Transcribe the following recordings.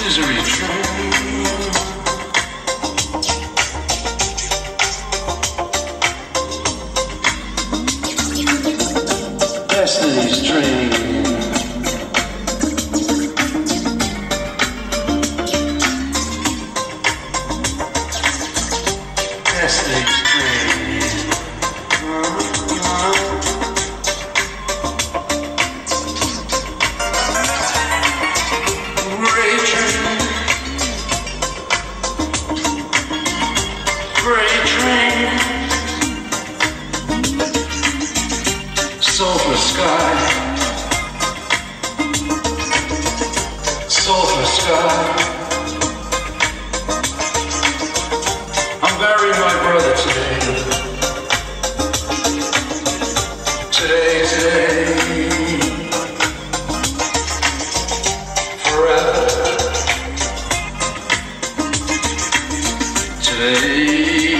misery train. Destiny's train. Destiny's train. Freight train. Freight train. Sulphur sky. Sulphur sky. I'm burying my brother today. Today. Forever. Today.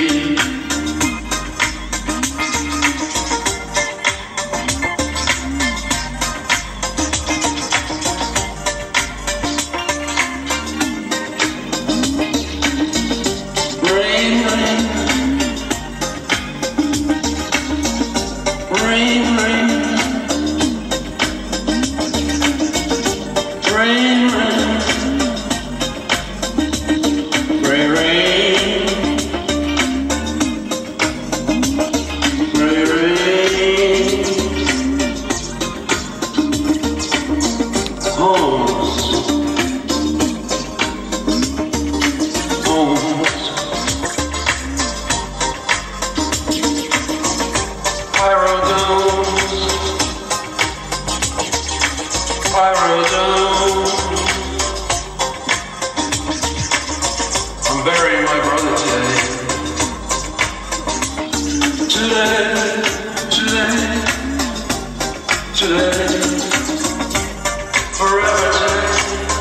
Rain, rain, rain, rain, rain, homes, Pyrodome. I'm burying my brother today, forever today.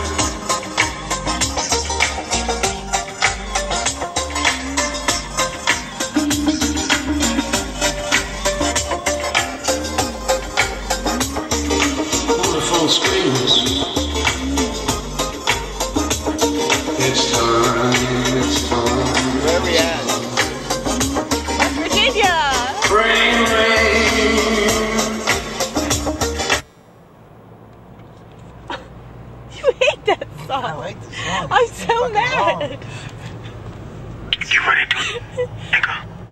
Phone screams. It's time. Where are we at? West Virginia! Rain. You hate that song. I like the song. I'm so mad. Long. You ready to